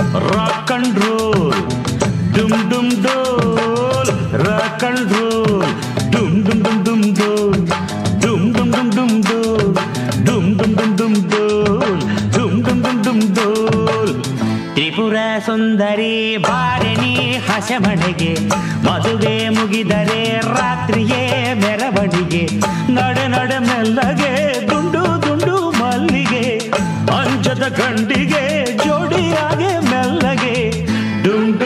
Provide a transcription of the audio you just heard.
rock and roll ಡುಮ್ ಡುಮ್ ಡೋಲ್ ರಾಕ್ ಅಂಡ್ ರೋಲ್ ಡುಮ್ ಡುಮ್ ಡುಮ್ ಡುಮ್ ಡೋಲ್ ಡುಮ್ ಡುಮ್ ಡುಮ್ ಡುಮ್ ಡೋಲ್ ಡುಮ್ ಡುಮ್ ಡುಮ್ ಡುಮ್ ಡೋಲ್ ಡುಮ್ ಡುಮ್ ಡುಮ್ ಡುಮ್ ಡೋಲ್ ತ್ರಿಪುರ ಸುಂದರಿ ಬಾರಣಿ ಹಸೆಮಣೆಗೆ ಮದುವೆ ಮುಗಿದರೆ ರಾತ್ರಿಯೇ ಮೆರವಣಿಗೆ ನಡೆ ನಡೆ ಮೆಲ್ಲಗೆ ದುಂಡು ದುಂಡು ಮಲ್ಲಿಗೆ ಅಂಜದ ಗಂಡಿಗೆ ಜೋಡಿಯಾಗೆ ಮೆಲ್ಲಗೆ ಡುಮ್